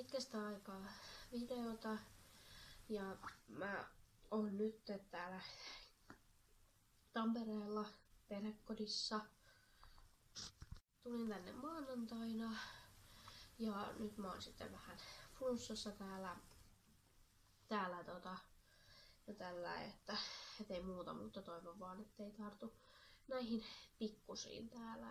pitkästä aikaa videota ja mä oon nyt täällä Tampereella perhekodissa. Tulin tänne maanantaina ja nyt mä oon sitten vähän flunssassa täällä ja tällä, että ei muuta, mutta toivon vaan, ettei tartu näihin pikkusiin täällä,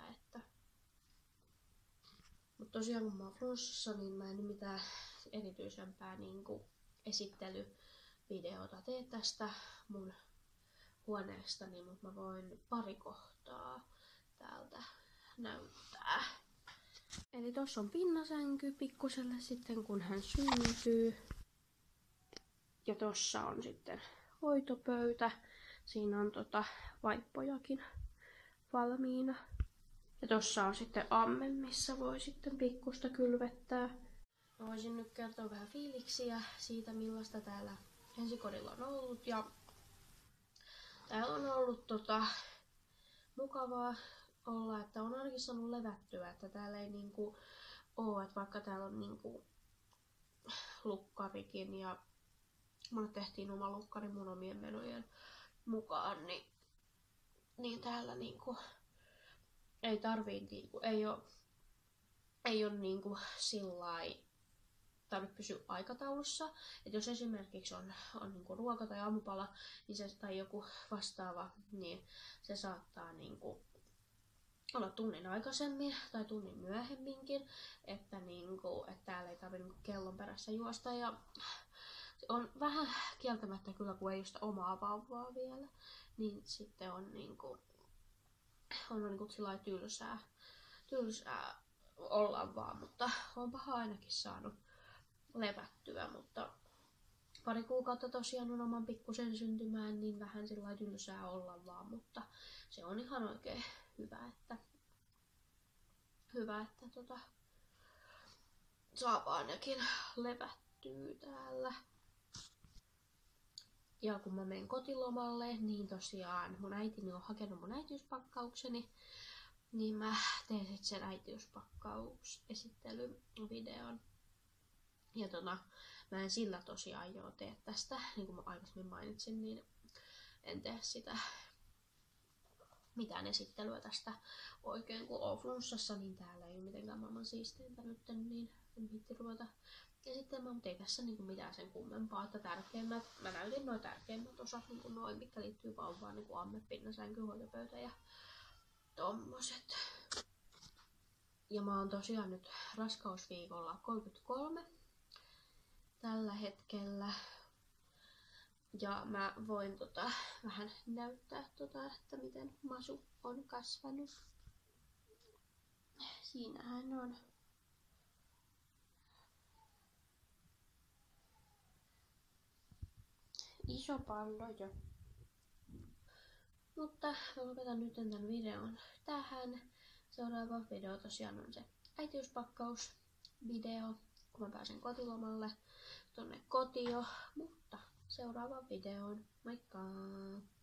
Mutta tosiaan kun mä oon flunssassa, niin mä en mitään erityisempää esittelyvideota tee tästä mun huoneestani, mutta mä voin pari kohtaa täältä näyttää. Eli tossa on pinnasänky pikkuselle sitten kun hän syntyy. Ja tossa on sitten hoitopöytä. Siinä on vaippojakin valmiina. Ja tossa on sitten amme, missä voi sitten pikkusta kylvettää. Mä voisin nyt kertoa vähän fiiliksiä siitä, millaista täällä ensikodilla on ollut. Ja täällä on ollut mukavaa olla, että on ainakin saanut levättyä, että täällä ei oo, että vaikka täällä on lukkarikin ja mulle tehtiin oma lukkari mun omien menojen mukaan, niin täällä ei tarvii ei oo sillai tarvitse pysyä aikataulussa. Et jos esimerkiksi on ruoka tai aamupala niin tai joku vastaava, niin se saattaa olla tunnin aikaisemmin tai tunnin myöhemminkin, että täällä ei tarvitse kellon perässä juosta. Ja on vähän kieltämättä kyllä, kun ei ole sitä omaa vauvaa vielä, niin sitten on sillai tylsää olla vaan, mutta onpahan ainakin saanut levättyä, mutta pari kuukautta tosiaan on oman pikkusen syntymään, niin vähän sillai tylsää olla vaan, mutta se on ihan oikein hyvä, että saa ainakin levättyä täällä. Ja kun mä menen kotilomalle, niin tosiaan mun äitini on hakenut mun äitiyspakaukseni, niin mä teen sitten sen äitiyspakkausesittelyvideon. Ja mä en sillä tosiaan tee tästä, niin kuin mä aikaisemmin mainitsin, niin en tee sitä mitään esittelyä tästä oikein, kun oon flunssassa, niin täällä ei ole mitenkään maailman siisteintä nyt, niin en viitti ruveta esittelemään, mutta ei tässä mitään sen kummempaa, että mä näytin noin tärkeimmät osat, noin, mitkä liittyy vauvaan, amme, pinnasänky, hoitopöytä ja tommoset. Ja mä oon tosiaan nyt raskausviikolla 33 tällä hetkellä. Ja mä voin vähän näyttää, että miten Masu on kasvanut. Siinähän on iso pallo jo. Mutta mä lopetan nyt tämän videon tähän. Seuraava video tosiaan on se äitiyspakkausvideo, kun mä pääsen kotilomalle tonne kotiin. Mutta seuraavaan videoon. Moikka!